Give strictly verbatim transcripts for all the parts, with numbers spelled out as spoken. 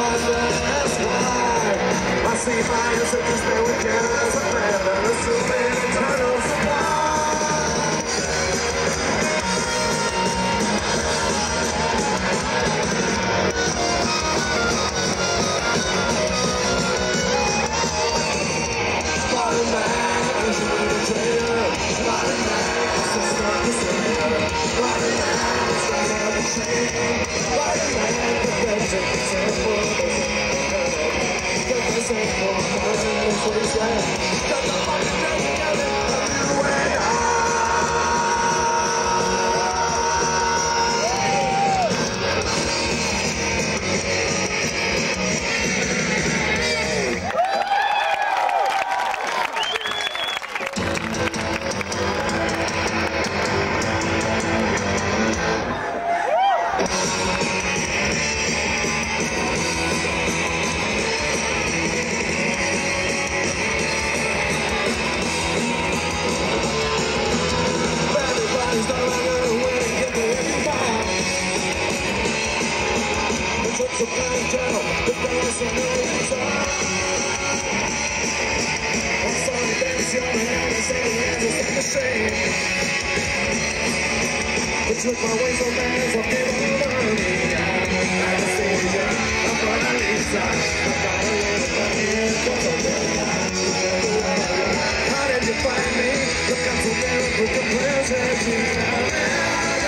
Took my way so fast, I feel over me. I'm a stranger, I'm Mona Lisa. I got a little funny, but I'm really how did you find me? Look, I'm so very quick to present you.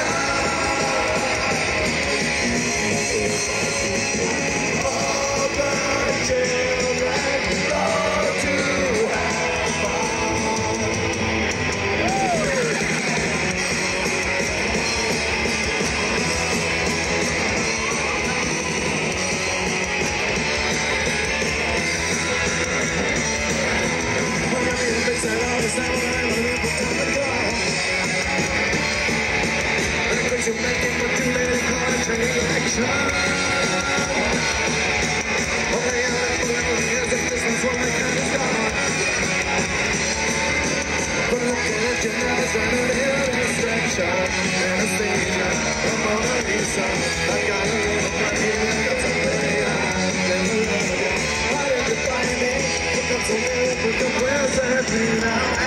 All the children love to have fun. You're making for too many country action. Only I believe is that this is what we can start. But I can't you never try to live in distraction. Anesthesia, I'm Mona Lisa. I got a little funny, I got some pretty eyes. Never love you. Why did you find me? Look up to me, put the wheels at me now.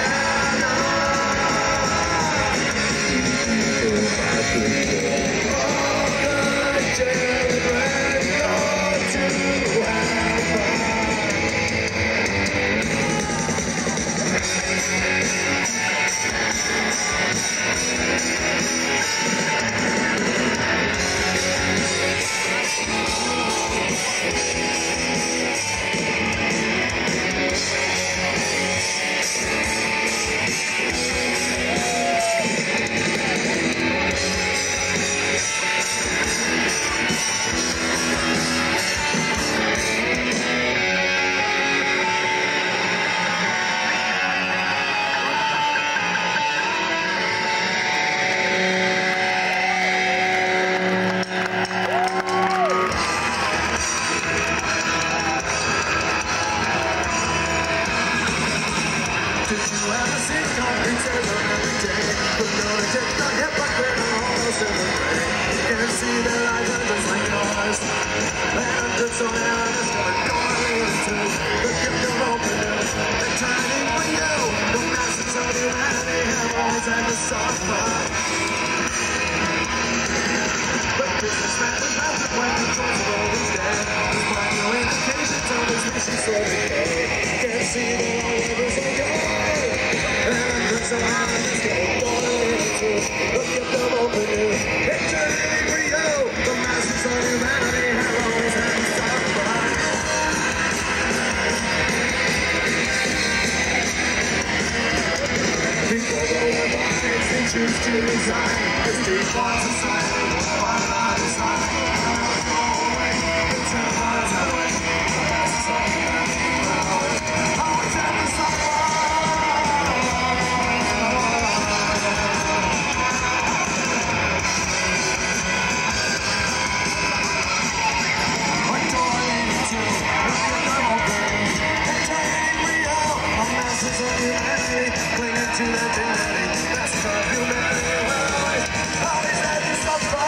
Choose to resign, if these ones are silent, why not decide? I'll go away, it's a lot of way. That's something that you always, always have to suffer. What do I need to do? Look at the open. It's angry, oh, a message of humanity, clinging to that dignity. That's the humanity, always, always had to suffer.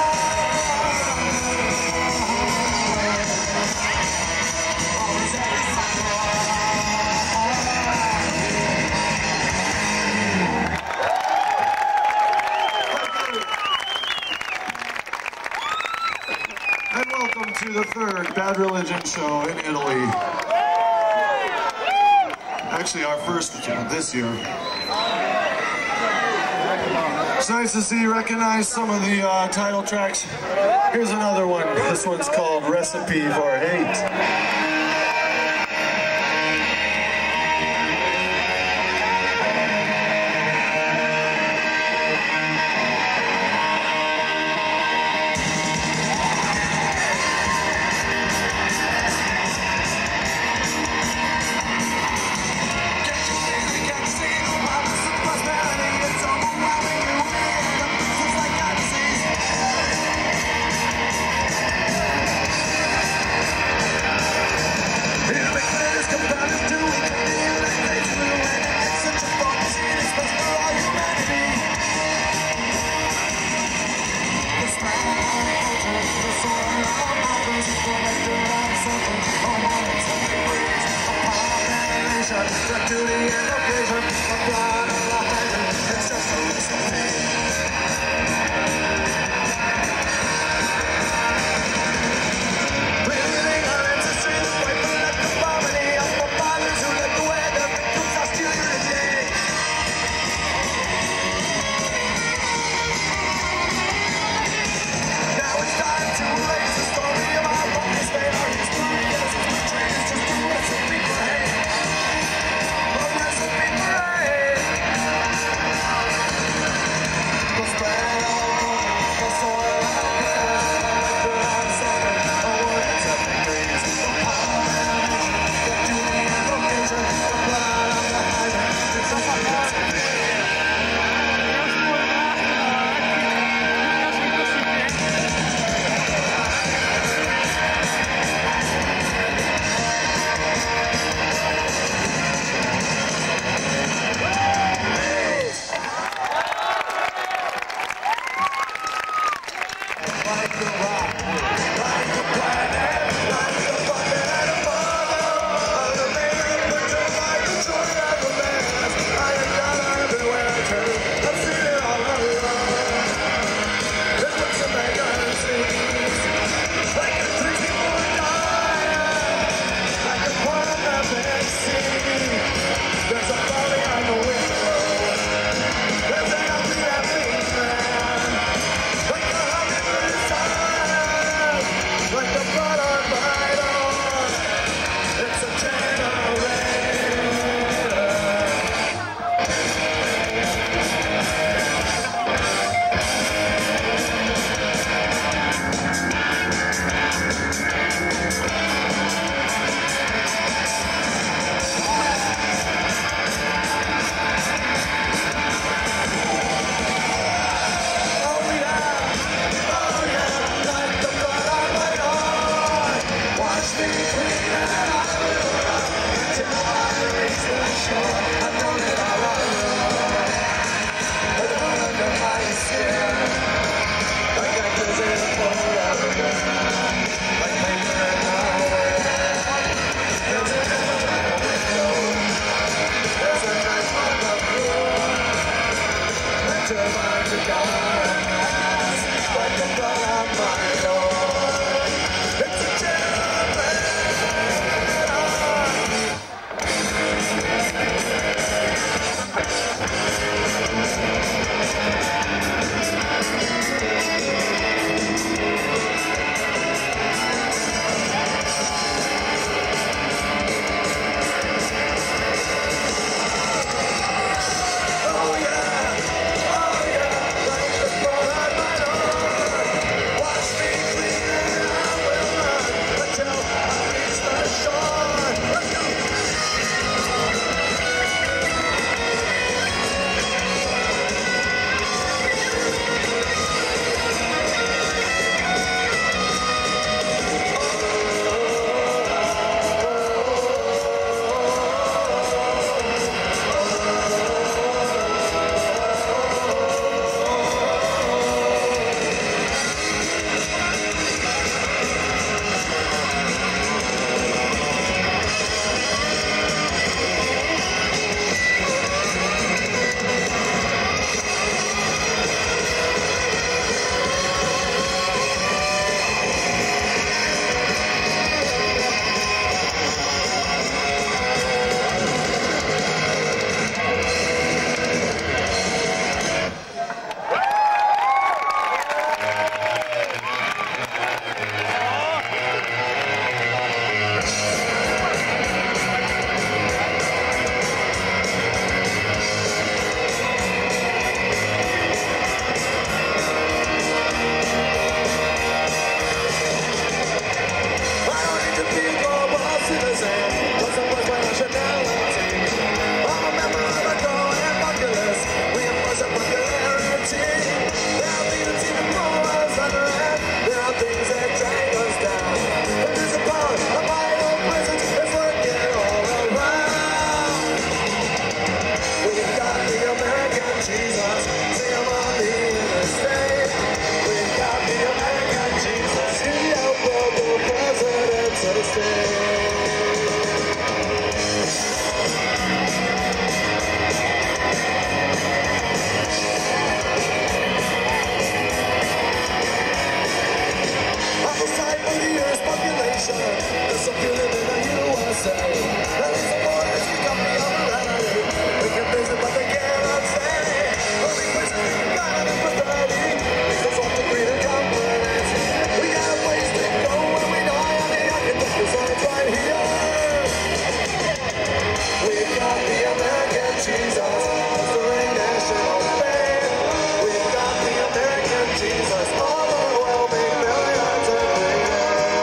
Bad Religion show in Italy. Actually, our first this year. It's nice to see you recognize some of the uh, title tracks. Here's another one. This one's called Recipe for Hate. There's some feeling in the U S A. At least the boys become the operatic. They can visit but they cannot stay. Only person who can guide them for thirty. Because of the greed and confidence. We got ways to go when we die. And the architect is right here. We got the American Jesus, offering national faith. We got the American Jesus, overwhelming millions of players.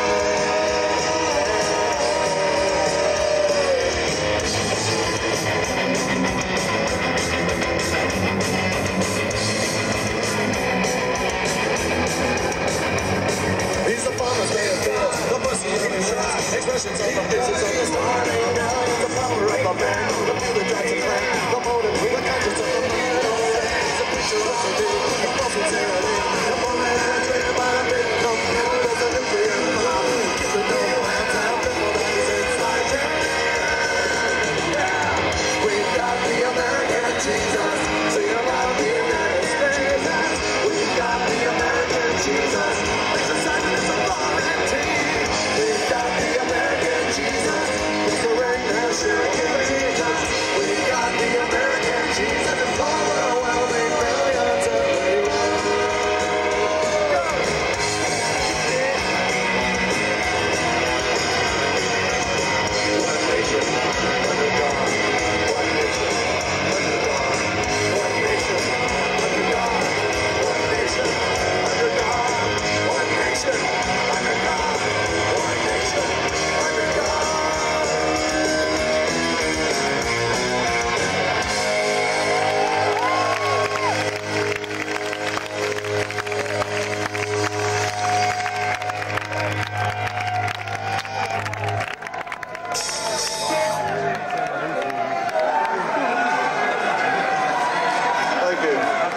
He's the farmer's made of fields, the pussy of his shots, expressions of the faces of the starting now. He's the power of the man, the view that drives his land, the motive, the conscience of the man. He's a picture of the day, the false sincerity, the moment penetrated by the big computer as a nuclear bomb. Kids with no hands out, people that is inside him. Yeah, we've got the American Jesus, sing about the United States. We've got the American Jesus. We've got the American Jesus, who's the right national Jesus. We've got the American Jesus, it's overwhelming millions of one nation, under God. One nation, under God. One nation, under God. One nation, under God. One nation, under God. One nation, under God. Thank you.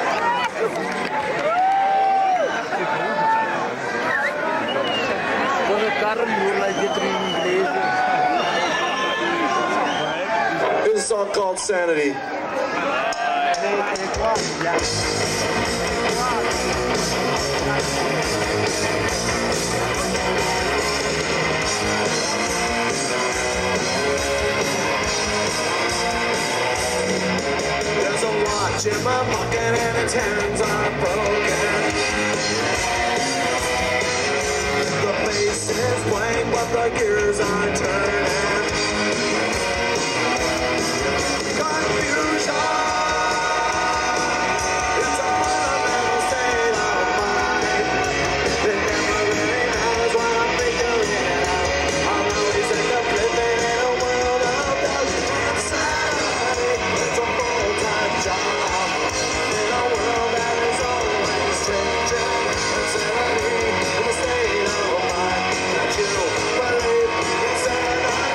This is a song called Sanity. There's a watch in my pocket and its hands are broken. The face is blank but the gears are turning. Confusion. It's a fundamental state of mind. It never really matters what I'm figuring it out. I'm always end up living in a world of doubt and sanity. It's a full-time job in a world that is always changing. Insanity is a state of mind that you believe. Insanity.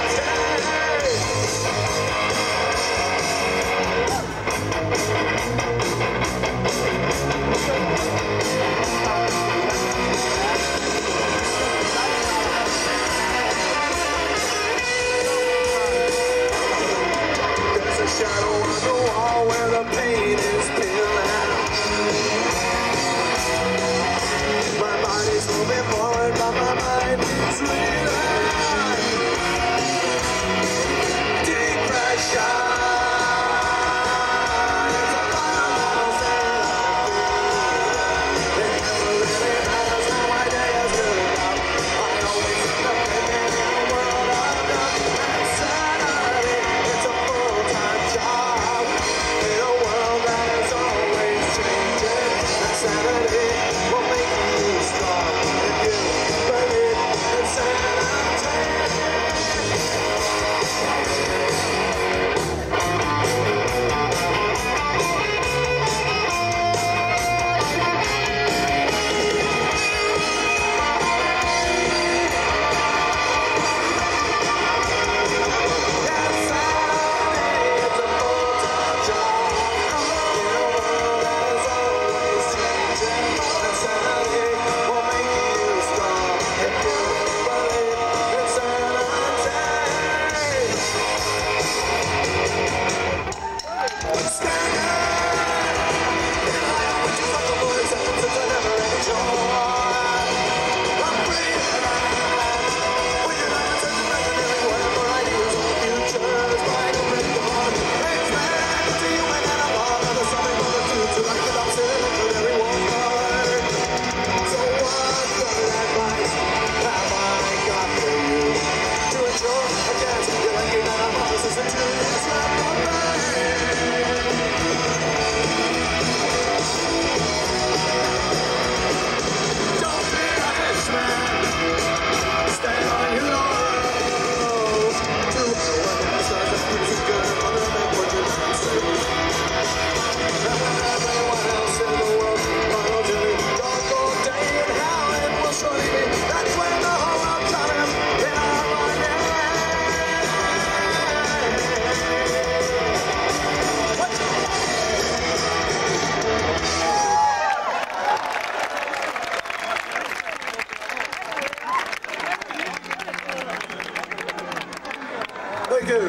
Correggio.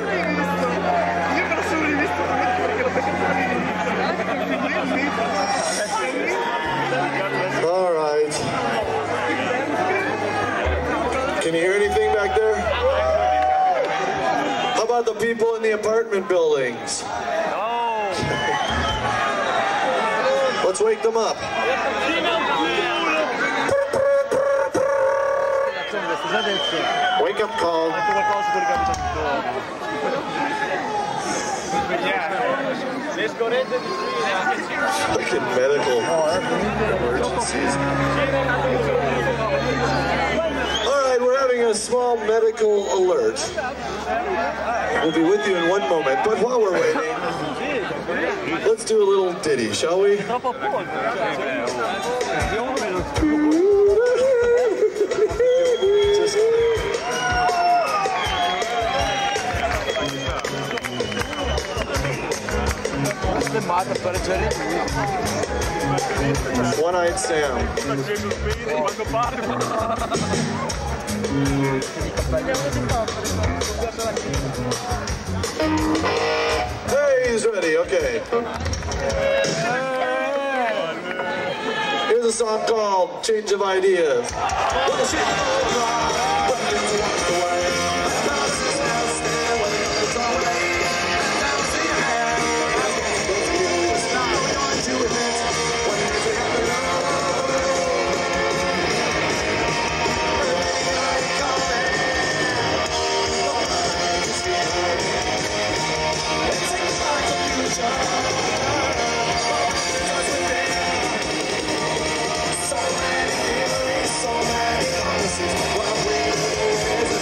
All right. Can you hear anything back there? How about the people in the apartment buildings? Let's wake them up. Wake up call. Fucking medical emergencies. Alright, we're having a small medical alert. We'll be with you in one moment, but while we're waiting, let's do a little ditty, shall we? One-eyed Sam. Hey, he's ready, okay. Here's a song called Change of Ideas. So many, so many promises. What I'm waiting for is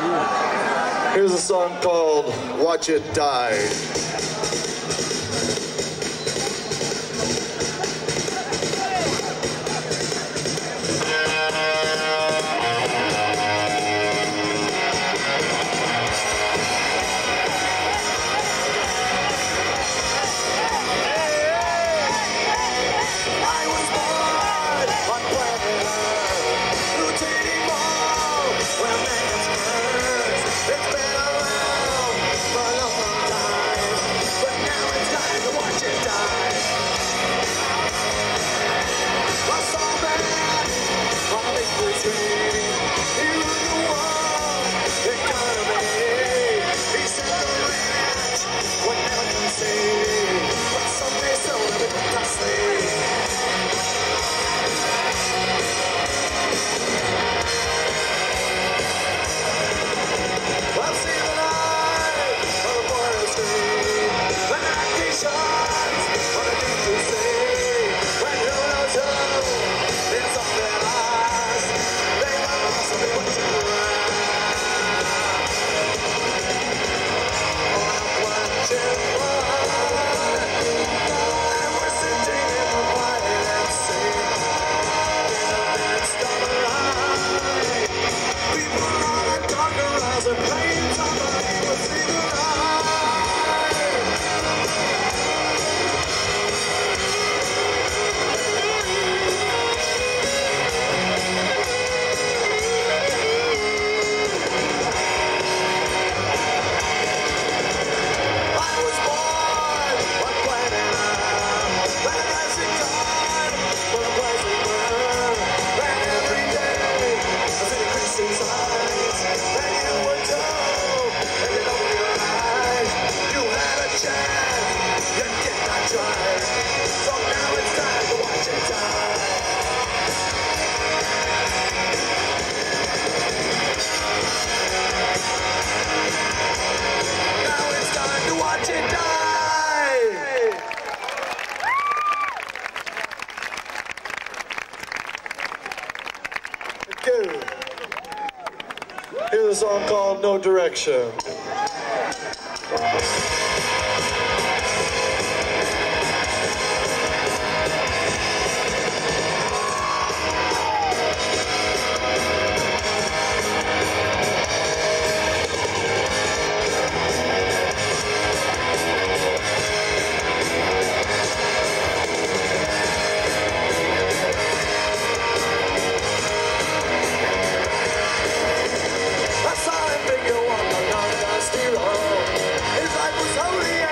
Here's a song called Watch It Die. Here's a song called No Direction. His life was holy.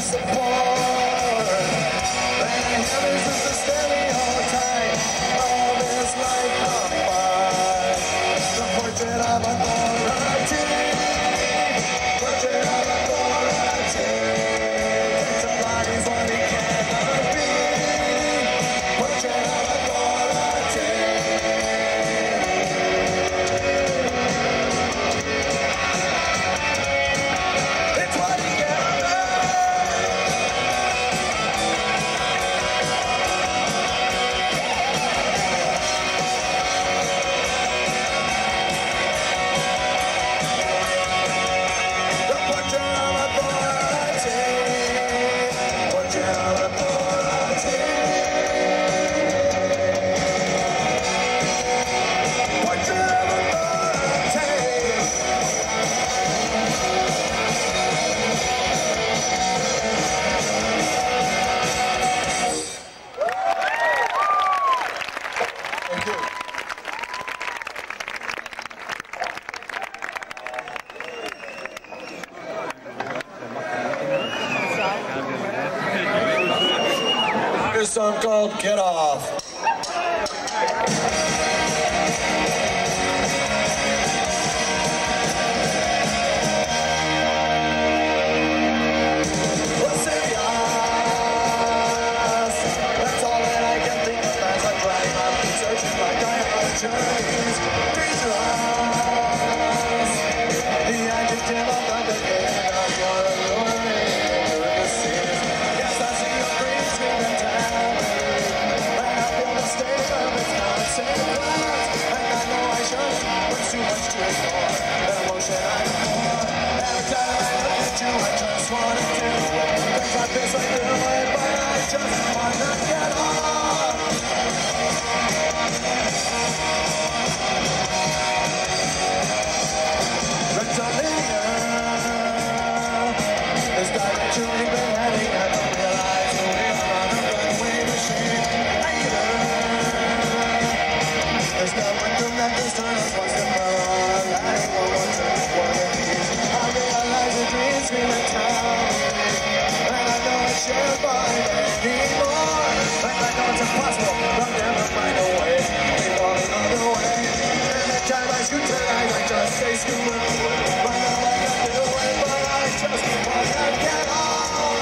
support. And heaven's just a stereotype of this life apart. The portrait of authority, portrait of authority. It's a body's what it cannot be. Portrait of authority. It's what it cannot be. The portrait of authority. Portrait of authority. Portrait of authority. Thank you. Here's a song called Get Off. That's all that I can think of as I drag my feet, searching my diamond journeys. Dangerous, the adjective of the decade of your alluring ecstasy. Yes, I see your green screen mentality, and I feel the state of its consequence. And I know I should, but too much to ignore the emotion I ignore. Every time I look at you, I just wanna do it. Things like this I do it, but I just wanna get off. Reptilian is direction we've been heading. I don't realize that we are on a runway machine. Later, there's no rhythm that this turn us once and for all. I don't know what to what it is. I realize the dreams we mentality, and I know it's shared by anymore. And I know it's impossible, but I'll never find a way. Keep on another way. Every time I scoot to life, I just say screw it. But now I can do it, but I just wanna get off.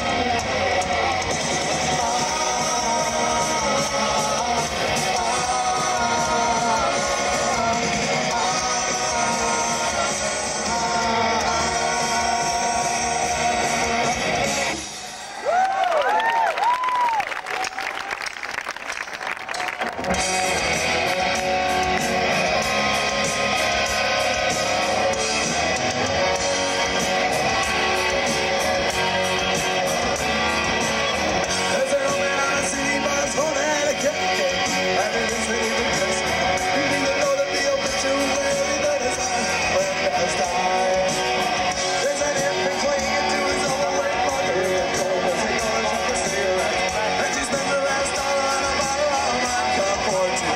There's an old man on the city bus holding a cake. Everything's really ridiculous. You need to know that the open to everything is on when there's time. There's an infant clinging into his overweight mother and cold as he goes up the cigarette. And she spends the last dollar on a bottle of vodka forte.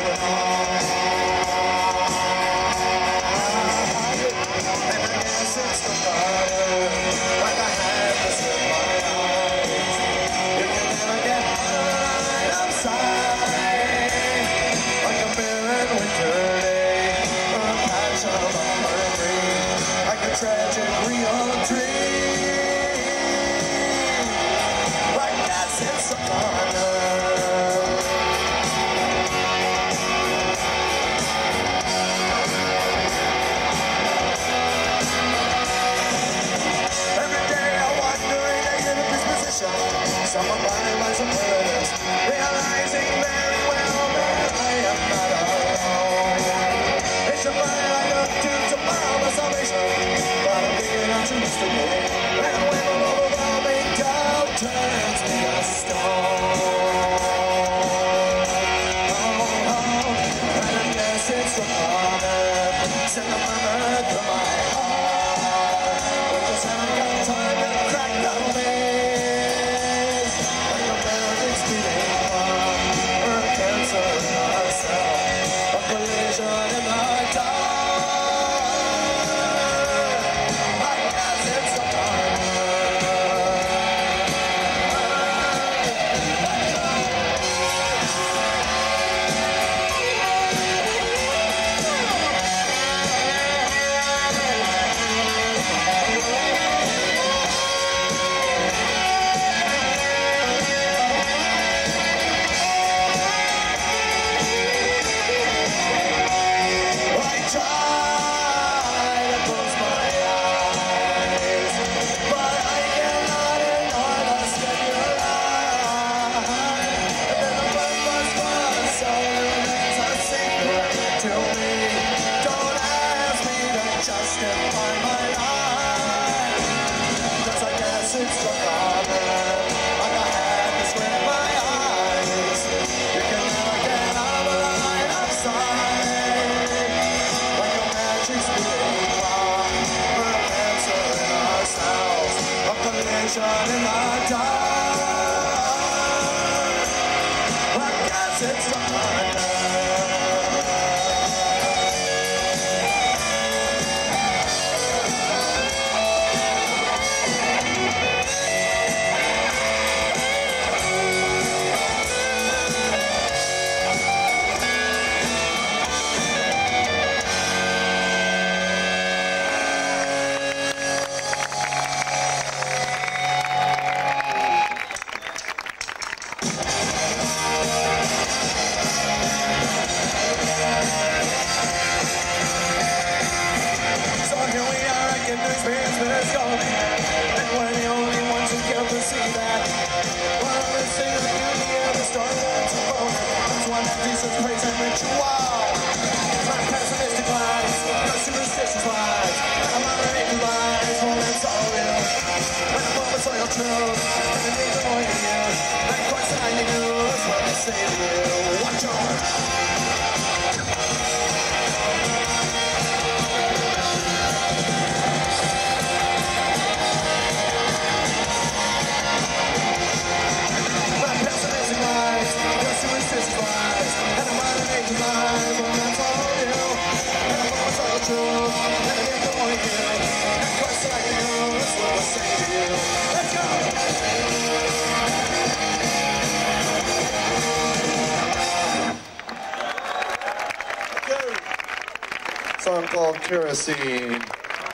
Song called Kerosene.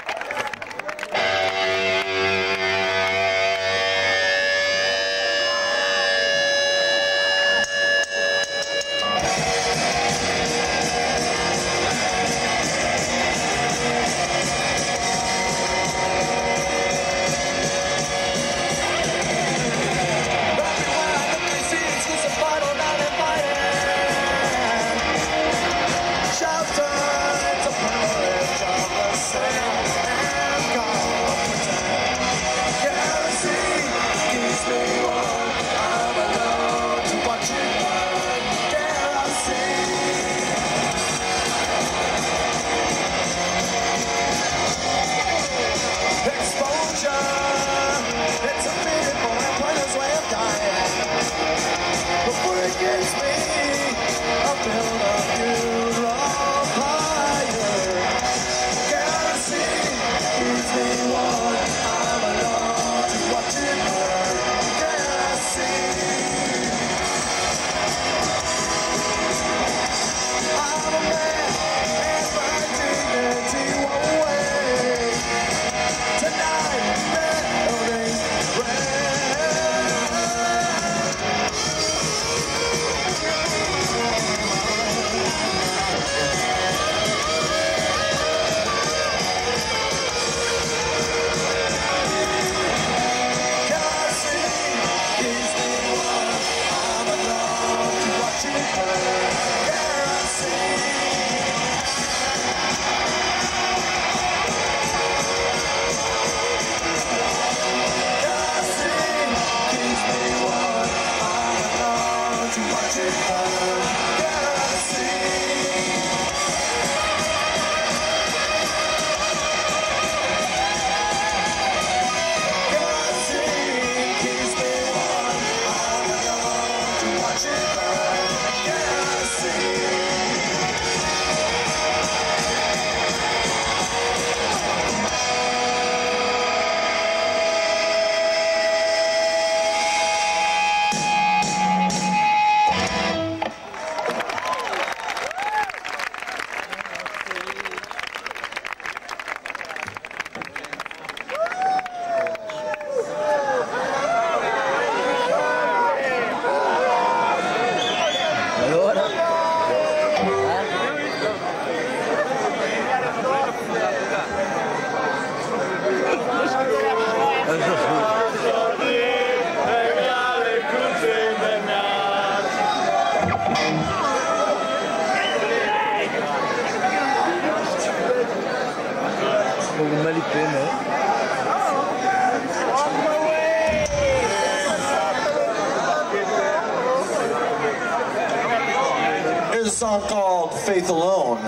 Here's a song called Faith Alone.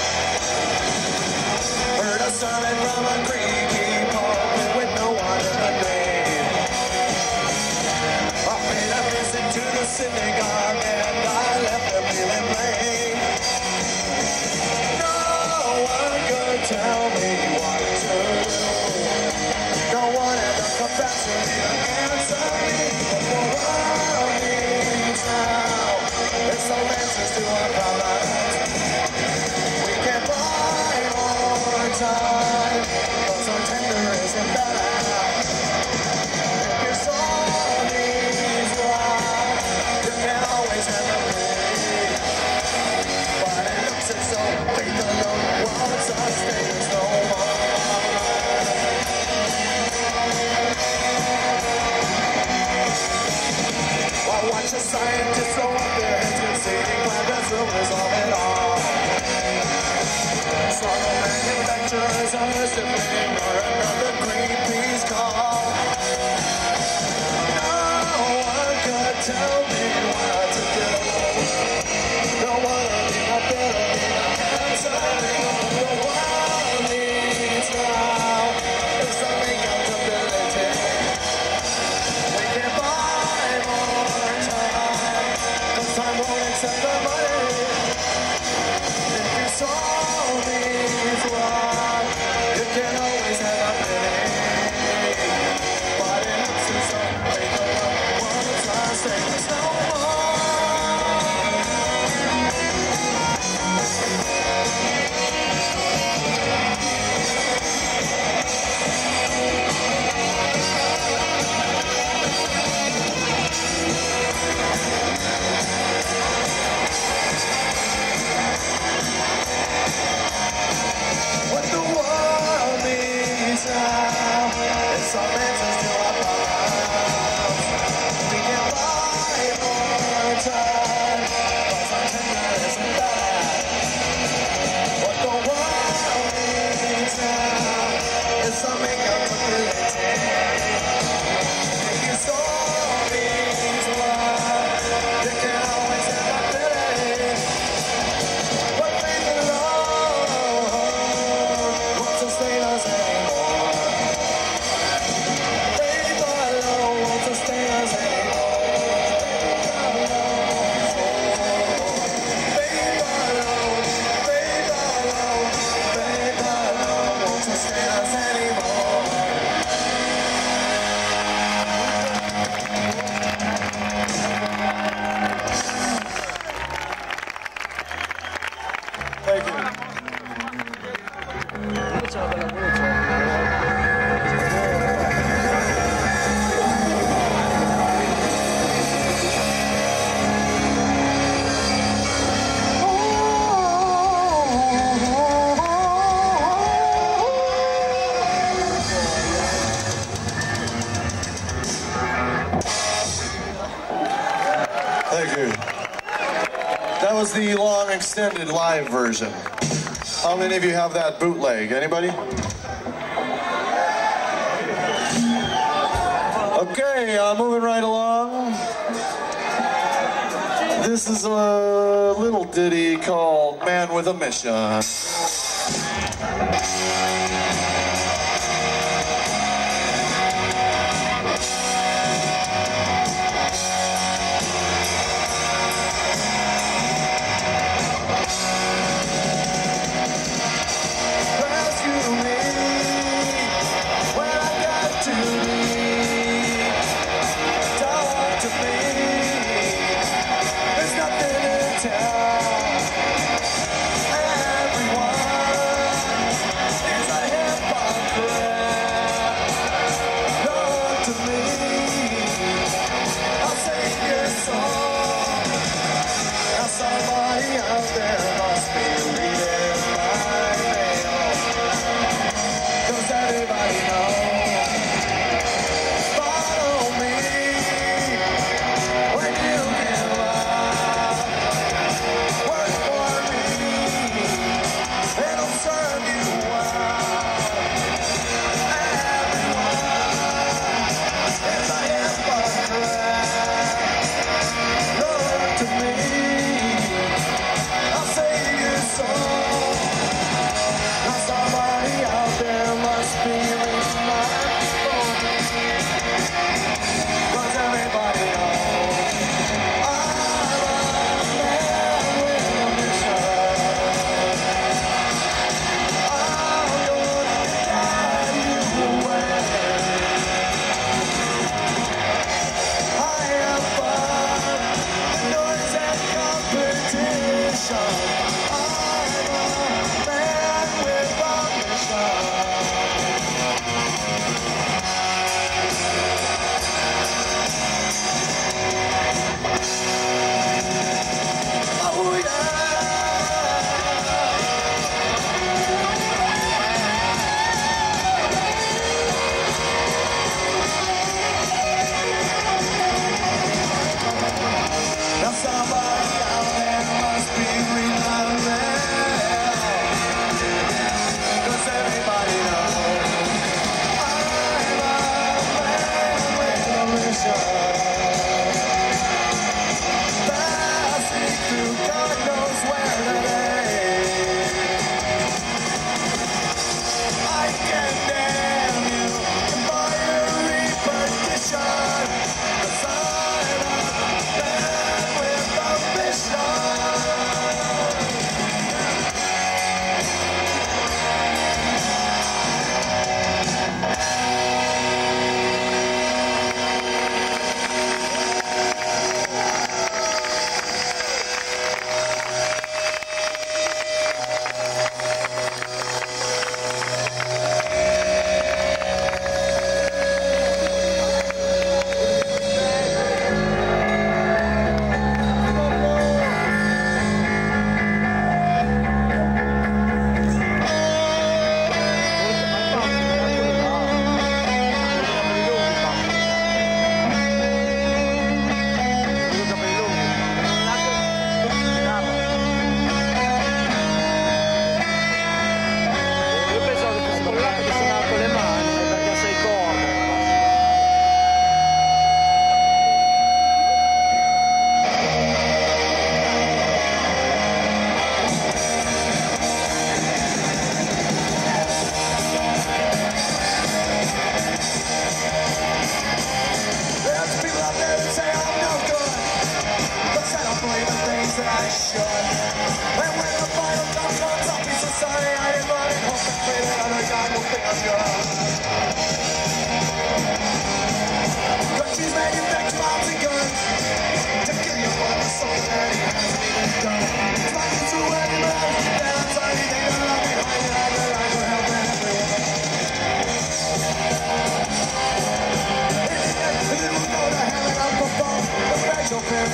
Heard a sermon from a creaky pulpit with no one in the answer me what the world needs now. There's no answers to our problems. We can't buy more time, 'cause our tender isn't better. If your soul needs love, you can always have a plea. But it looks as though faith alone won't sustain us no more. Well, watch the scientists throw up their heads conceding plans to resolve it all. Struggle manufacturers are sipping or another Greenpeace call. No one could tell me what to do. No one will be my better answer. The world needs now is some accountability. We can buy more time, 'cause time won't accept the money. If your soul needs love, you can always have a pity. But it looks as though faith alone won't sustain us no more. What the world needs now is some answers to our problems. We can buy more time, 'cause our tender isn't bad. What the world needs now is some accountability. If your soul needs love, you can always have a pity. But faith alone won't sustain us anymore. Faith alone won't sustain us anymore. Faith alone, faith alone, faith alone won't sustain us anymore. Thank you. Thank you. That was the long extended live version. How many of you have that bootleg? Anybody? Okay, uh, moving right along. This is a little ditty called Man with a Mission. Rescue me when I got to be. Talk to me. There's nothing to tell. Everyone is a hypocrite. Look to me. I'll save your soul. Now somebody out there must be reading my mail. Does anybody know? Follow me when you can love. Work for me, it'll serve you well. Everyone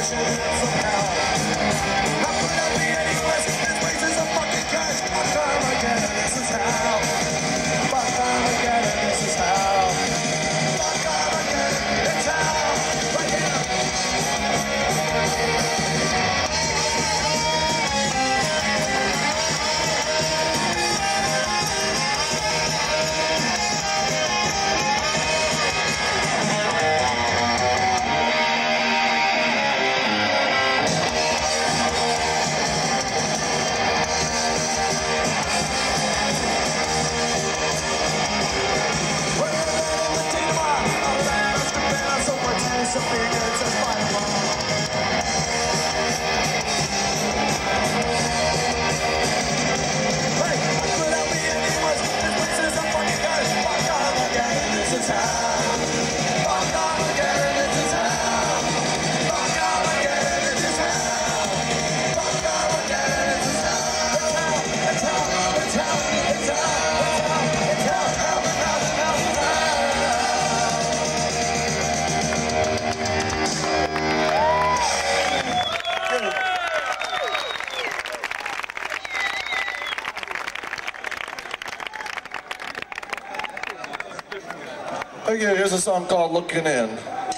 Okay, here's a song called Looking In.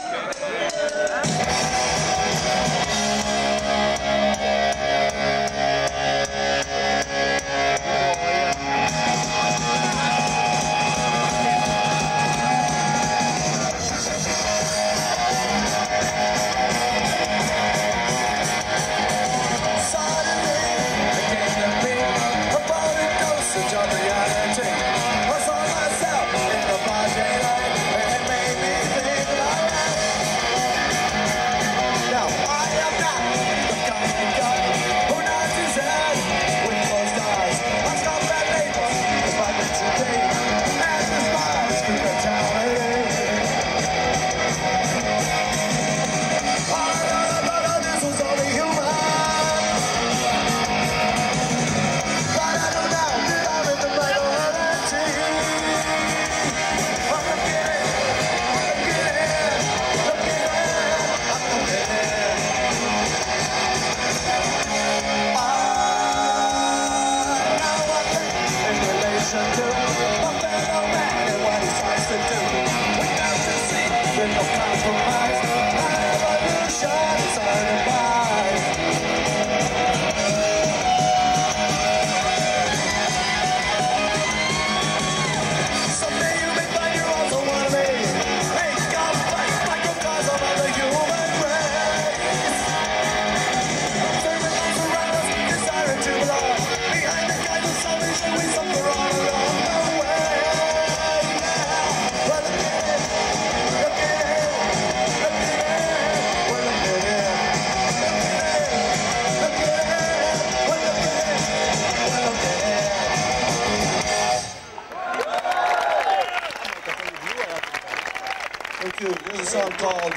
Here's a song called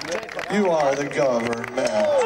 You Are the Government.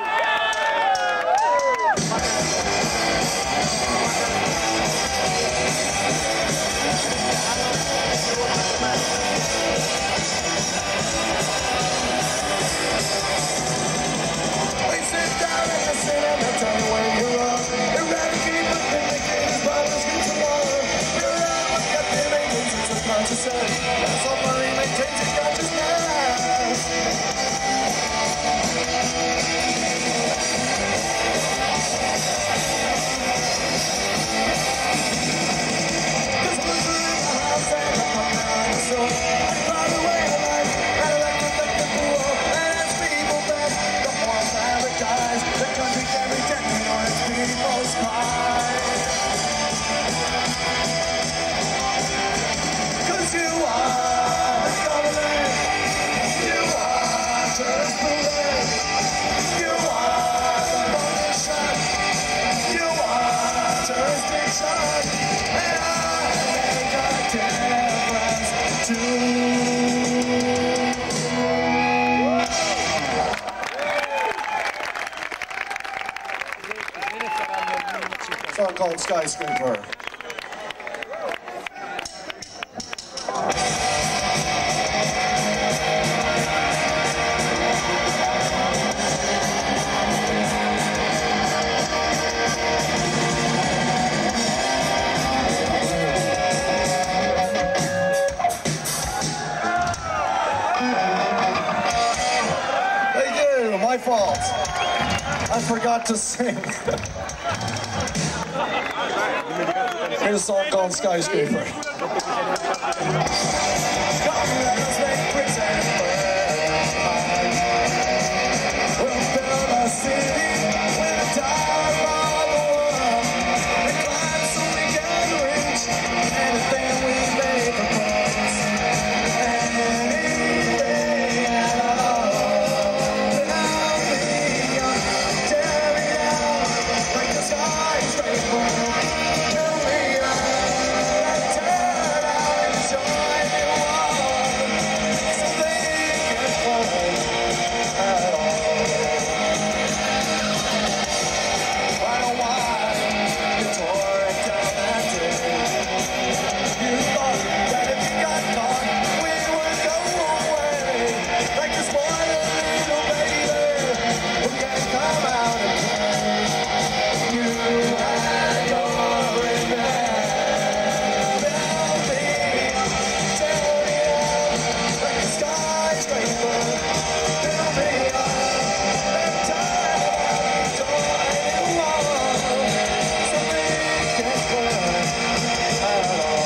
Song called Skyscraper. my fault. I forgot to sing. Here's a song called Skyscraper. Come, let us make bricks and burn. We'll build a city with a dive on the world. And climb so we can reach anything we may propose. Anything at all. Without me, tear me down like the skyscraper. Fill me up and turn out and join you all. So they can fall at all. I don't want you tore it down that day. You thought that if you got caught, we would go away. Like this spoiled little baby who can't come out and play. You had your revenge. Build me up, tear me down like a skyscraper. Build me up and turn out and join you all. So we can burn at all.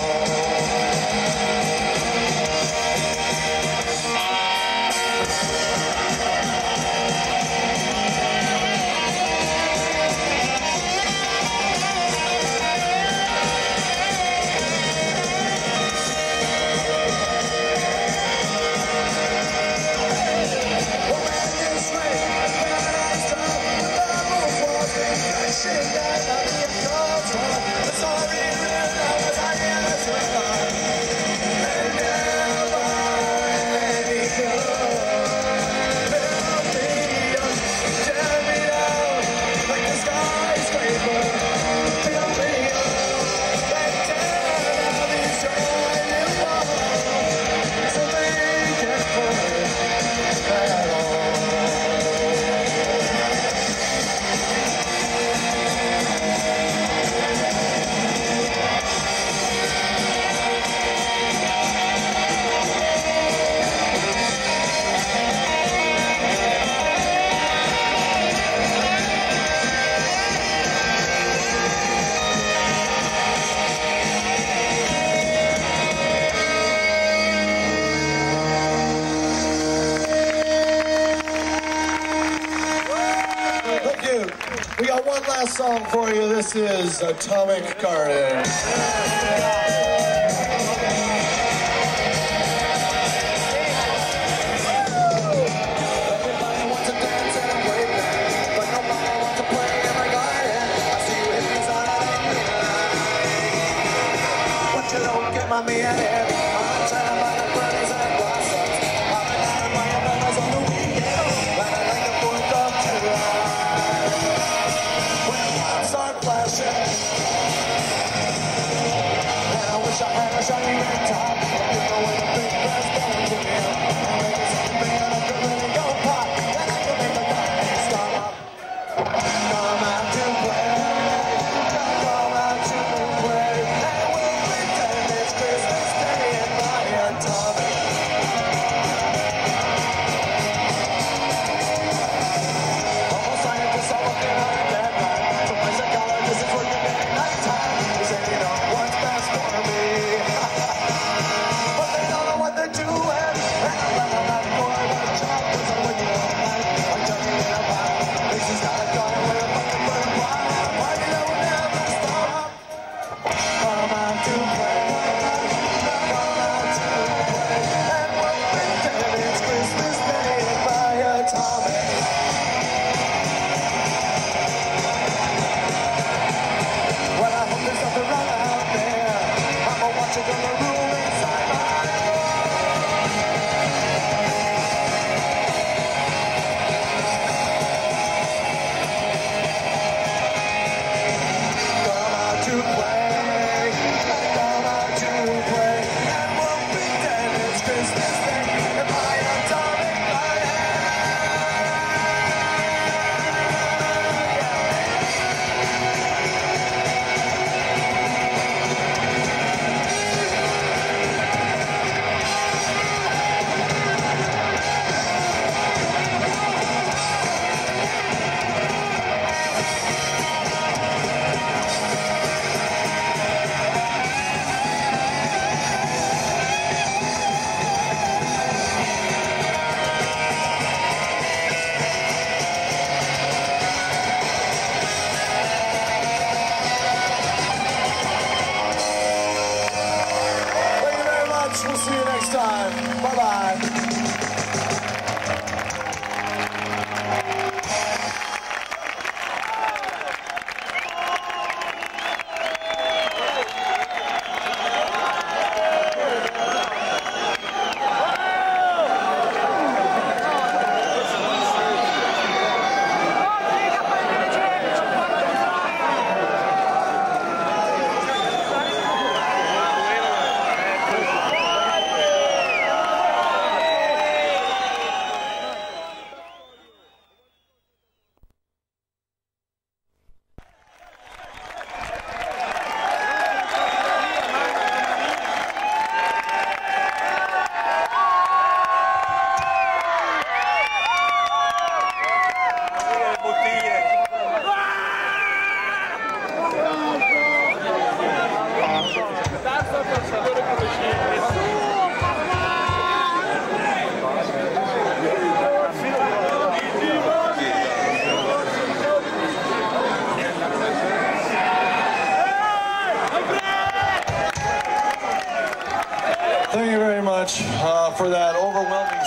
Well, man, you swing and paradise time. The devil's walking, crashing down on the control. The sorry real was I innocent life. And never any good. Build me up, tear me down like a skyscraper. Build me up and tear out and join you all. So they can burn at all. Thank you. We got one last song for you. This is Atomic Garden. Everybody wants to dance and wave now, but nobody wants to play in my garden. I see you hippies on a but you don't get my me in here. I'm trying by the birdies and blossoms. I've been out of my umbrellas on the weekend, running like the fourth of July. When the lights start flashing, and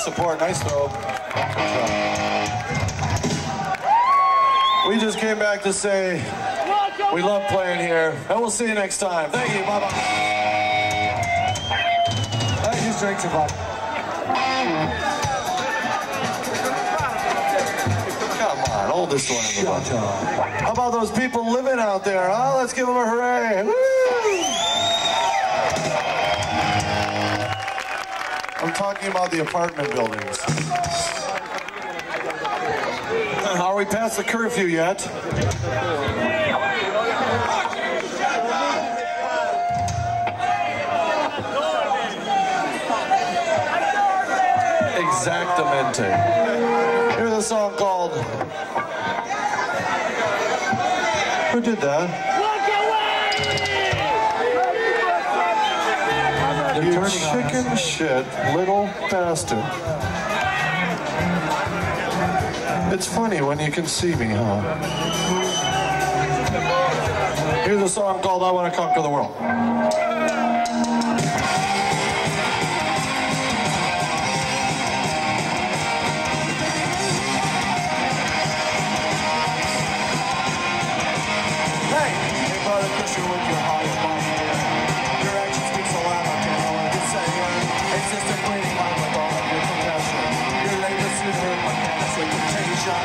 support. Nice throw. We just came back to say we love playing here, and we'll see you next time. Thank you. Bye-bye. Thank you, Strength to Bud. Come on, oldest one in the bunch. How about those people living out there, huh? Let's give them a hooray. Woo! I'm talking about the apartment buildings. Are we past the curfew yet? Exactamente. Here's a song called... Who did that? You chicken shit little bastard. It's funny when you can see me, huh? Here's a song called I Want to Conquer the World. Hey, hey brother Christian with your heart is bombing. Your action speaks so loud I can't know what to say. It's just a bleeding mind with all of your compassion. Your labor suit hurt my canvas with temptation.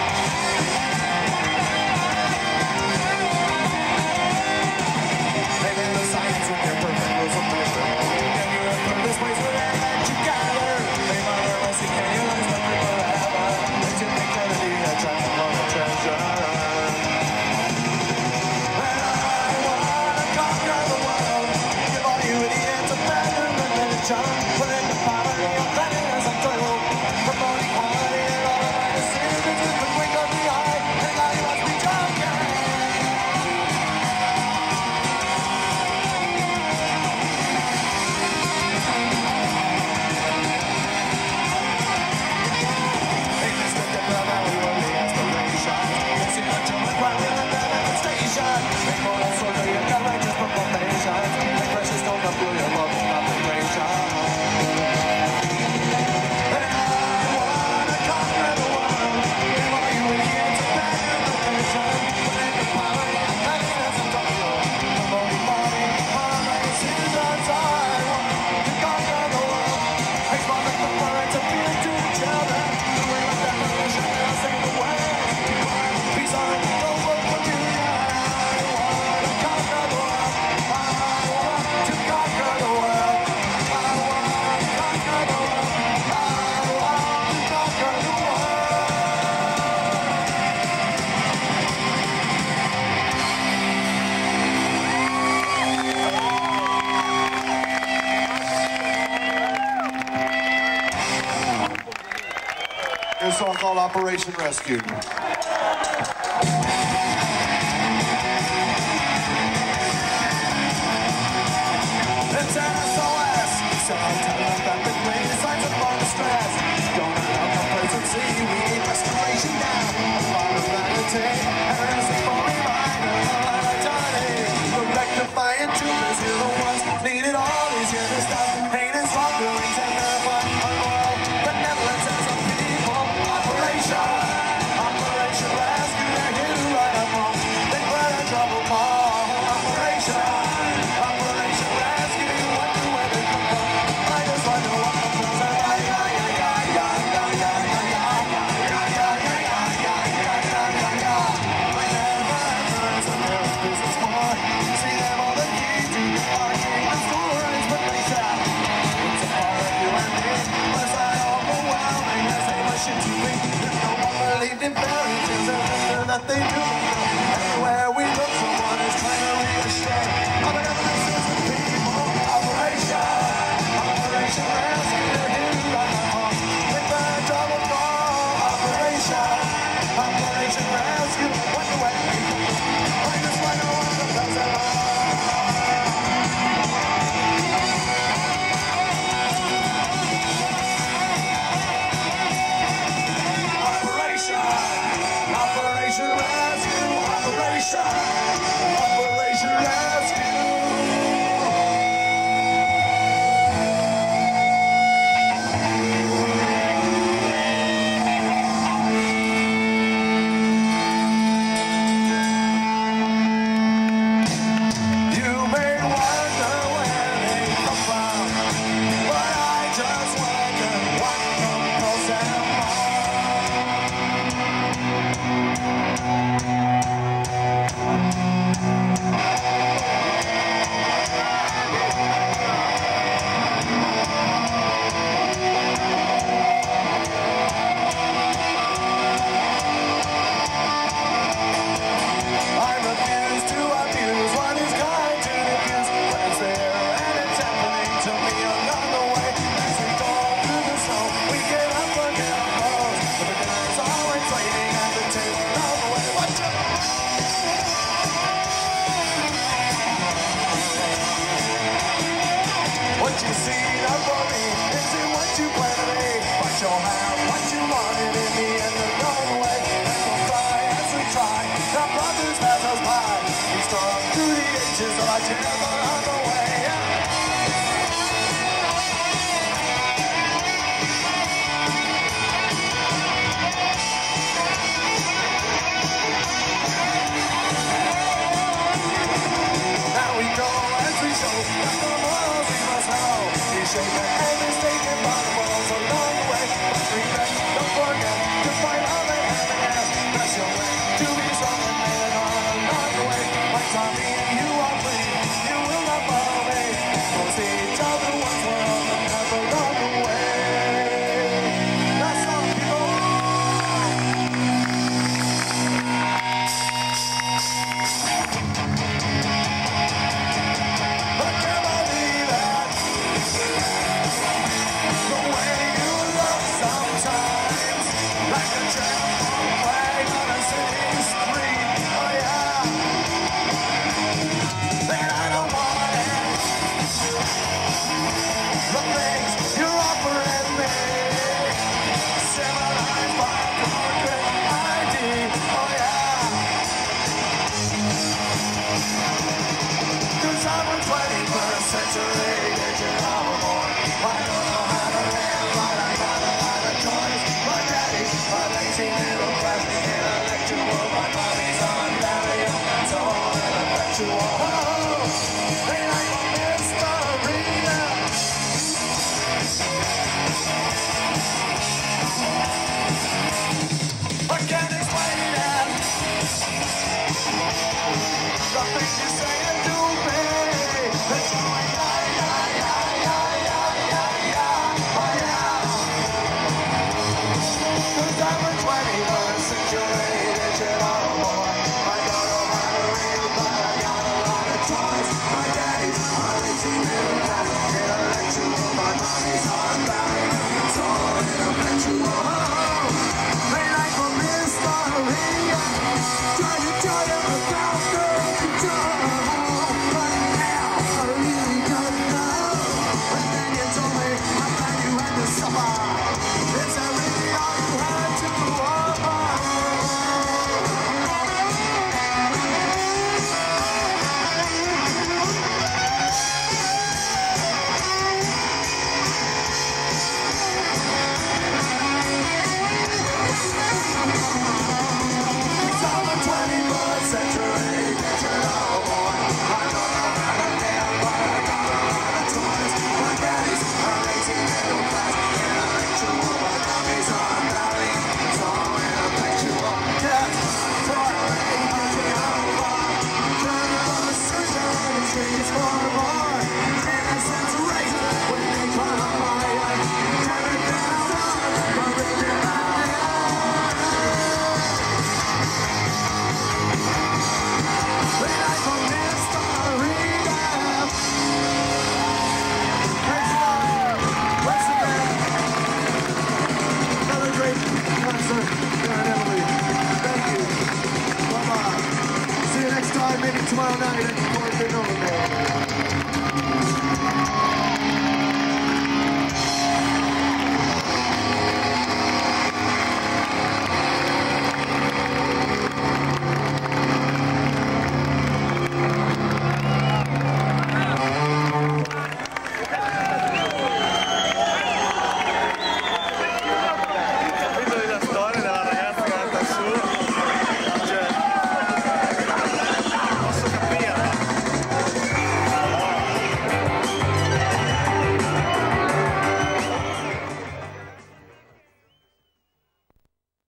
Maybe the science in your perfect rules of measure. And you're up from this place where that that you gather. They might learn less, you can't realize nothing forever. It's your mentality that tries to run a treasure. Putting the poverty of planning as I toil, promoting quality and all of my decisions with the wink of the eye, and now you must be drunk. Hey, Mister Dell, Valley, where the aspiration, it's in a German crime in a demonstration. Make more than sort of your courageous proclamation, the precious stone of your love and concentration. Here's a song called Operation Rescue. It's an S O S, so I'm telling rapidly, signs of long distress. Don't allow complacency, we need restoration now. A lot of vanity, and as a falling mind, a lot of journey. The rectifying truth is you're the ones needed all these years to stop. Pain is wrongdoing, tender, but unloyal. Benevolence as a people. Operation, Operation Rescue, they're here to right up wrong. They put a trouble call. Operation, Operation Rescue, what do where they come from? I just want to walk the floors and I, I, I, I, I, that they do. Everywhere we look, someone is trying to reach a strength. All the evidence is the people. Operation, Operation Rescue, they're here to right my home. Make the trouble fall. Operation, Operation Rescue, what the way? I just want to know what the bells are on. Operation Rescue. end along the way, and we'll cry as we try. The brothers pass us by. We storm through the ages of our chance along the way. Now we go as we show that the morals we must know. We shake the hand is taken by the walls along the way. But regret, don't forget to find love and happiness. That's your way to be strong and made it on along the way. My Tommy and you are free, you will not follow me. We'll see each other once we're on the path along the way. That's all, people. I can't believe it. The way you look sometimes, like a tramp flag on a city street. Oh yeah, then I don't want it. The things you're offering me, civilized by corporate I D. Oh yeah, 'cause I'm a twenty-first century digital born. I don't know how to live, but I got a lot of choice. My daddy's a lazy middle class intellectual. My mommy's on Valium, so intellectual. Oh, they like a mystery. I can't explain it. The things you say and do me, it's going yeah, yeah, yeah, yeah, yeah, yeah, yeah, oh yeah. 'Cause I'm a twenty.